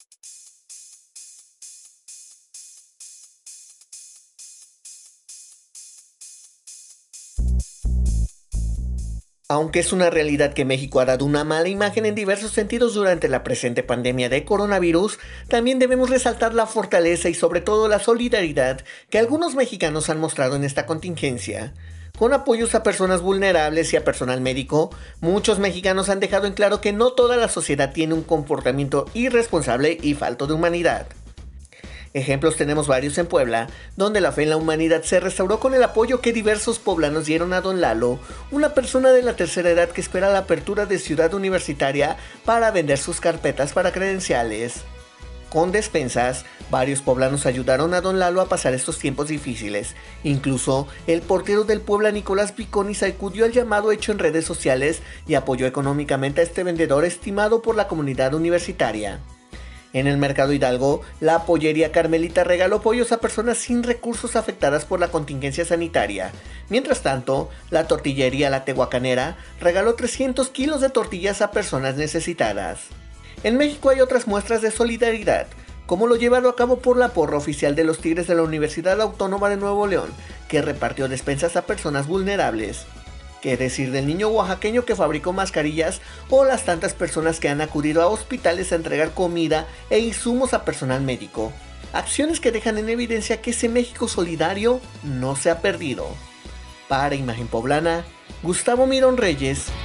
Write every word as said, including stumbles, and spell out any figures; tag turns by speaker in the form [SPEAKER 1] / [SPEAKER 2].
[SPEAKER 1] Aunque es una realidad que México ha dado una mala imagen en diversos sentidos durante la presente pandemia de coronavirus, también debemos resaltar la fortaleza y sobre todo la solidaridad que algunos mexicanos han mostrado en esta contingencia. Con apoyos a personas vulnerables y a personal médico, muchos mexicanos han dejado en claro que no toda la sociedad tiene un comportamiento irresponsable y falto de humanidad. Ejemplos tenemos varios en Puebla, donde la fe en la humanidad se restauró con el apoyo que diversos poblanos dieron a don Lalo, una persona de la tercera edad que espera la apertura de Ciudad Universitaria para vender sus carpetas para credenciales. Con despensas, varios poblanos ayudaron a don Lalo a pasar estos tiempos difíciles. Incluso, el portero del Puebla, Nicolás Piconi, acudió al llamado hecho en redes sociales y apoyó económicamente a este vendedor estimado por la comunidad universitaria. En el Mercado Hidalgo, la pollería Carmelita regaló pollos a personas sin recursos afectadas por la contingencia sanitaria. Mientras tanto, la tortillería La Tehuacanera regaló trescientos kilos de tortillas a personas necesitadas. En México hay otras muestras de solidaridad, como lo llevado a cabo por la porra oficial de los Tigres de la Universidad Autónoma de Nuevo León, que repartió despensas a personas vulnerables. ¿Qué decir del niño oaxaqueño que fabricó mascarillas o las tantas personas que han acudido a hospitales a entregar comida e insumos a personal médico? Acciones que dejan en evidencia que ese México solidario no se ha perdido. Para Imagen Poblana, Gustavo Mirón Reyes.